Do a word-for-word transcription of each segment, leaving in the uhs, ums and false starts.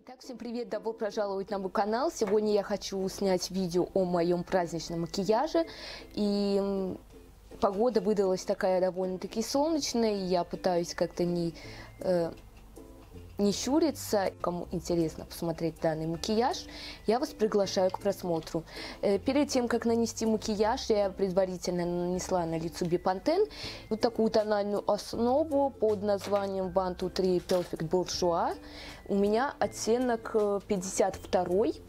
Итак, всем привет, добро пожаловать на мой канал. Сегодня я хочу снять видео о моем праздничном макияже. И погода выдалась такая довольно-таки солнечная. И я пытаюсь как-то не, э, не щуриться. Кому интересно посмотреть данный макияж, я вас приглашаю к просмотру. Э, перед тем, как нанести макияж, я предварительно нанесла на лицо Бепантен. Вот такую тональную основу под названием один, два, три Perfect Bourgeois. У меня оттенок пятьдесят два.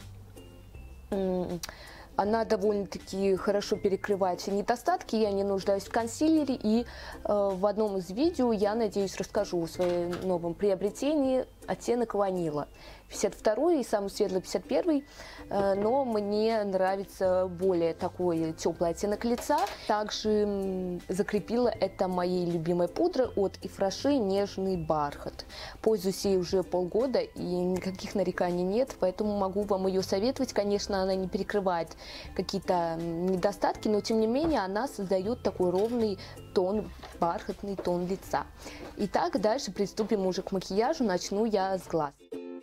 Она довольно-таки хорошо перекрывает все недостатки, я не нуждаюсь в консилере. И э, в одном из видео я, надеюсь, расскажу о своем новом приобретении оттенок ванила. пятьдесят второй и самый светлый пятьдесят первый, э, но мне нравится более такой теплый оттенок лица. Также м, закрепила это моей любимой пудрой от Ифраше «Нежный бархат». Пользуюсь ей уже полгода и никаких нареканий нет, поэтому могу вам ее советовать. Конечно, она не перекрывает какие-то недостатки, но тем не менее она создает такой ровный тон, бархатный тон лица. Итак, дальше приступим уже к макияжу. Начну я с глаз.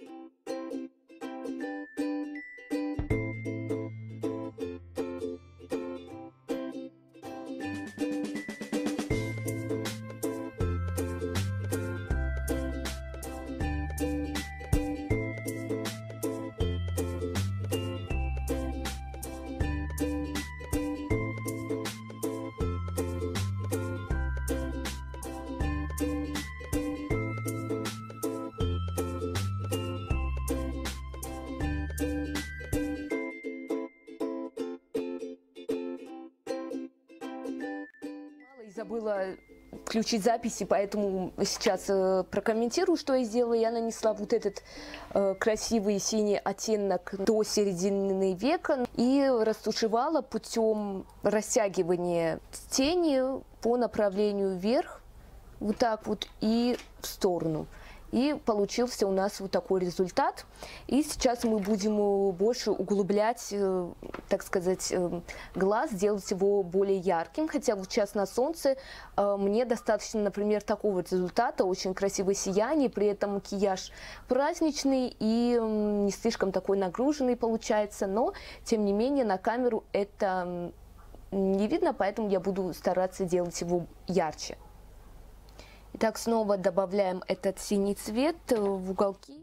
Забыла включить записи, поэтому сейчас э, прокомментирую, что я сделала. Я нанесла вот этот э, красивый синий оттенок до середины века и растушевала путем растягивания тени по направлению вверх, вот так вот, и в сторону. И получился у нас вот такой результат. И сейчас мы будем больше углублять, так сказать, глаз, делать его более ярким. Хотя вот сейчас на солнце мне достаточно, например, такого результата. Очень красивое сияние, при этом макияж праздничный и не слишком такой нагруженный получается. Но, тем не менее, на камеру это не видно, поэтому я буду стараться делать его ярче. Итак, снова добавляем этот синий цвет в уголки.